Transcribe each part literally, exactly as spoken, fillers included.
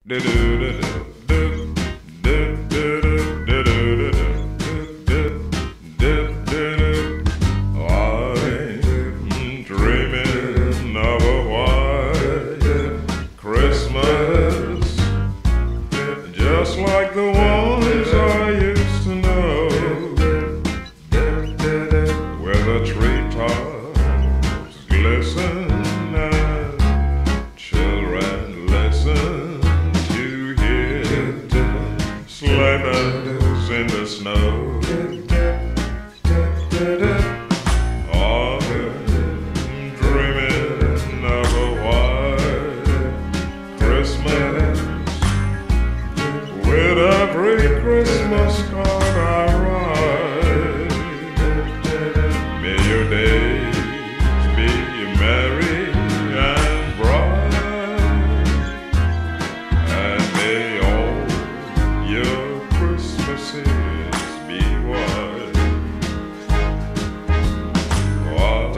dreaming of a white Christmas, just like the ones I used to know, where the treetops glisten and children listen to hear sleigh bells in the snow. With every Christmas card I write, may your days be merry and bright, and may all your Christmases be white. While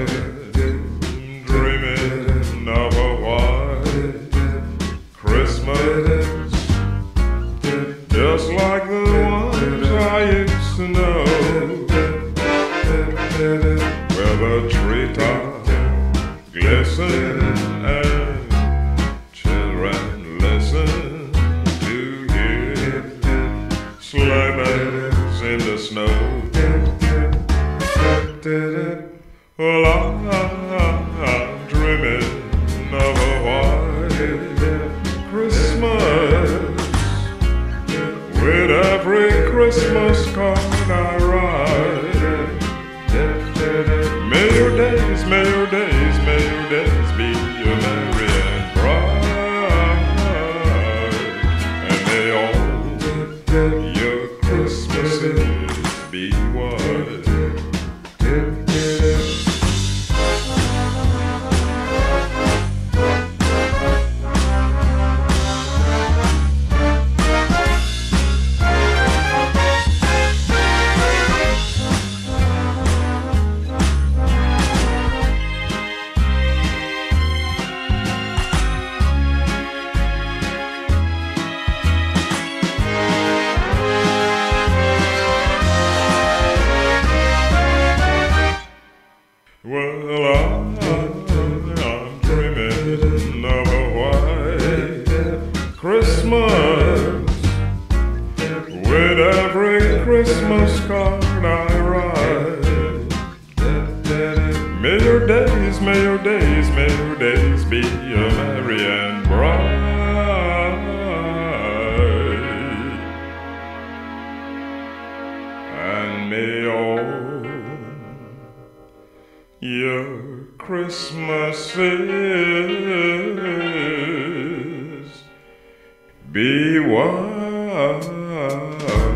dreaming of a white Christmas, just like the ones I used to know, where the treetops glisten and children listen to hear sleigh bells in the snow. Well, I'm dreaming of a white Christmas, with every Christmas card I write. May your days, may your days, may your days be merry and bright, and may all your Christmases be white. Well, I'm, I'm dreaming of a white Christmas, with every Christmas card I write. May your days, may your days, may your days be merry and bright, and may all your Christmases be white.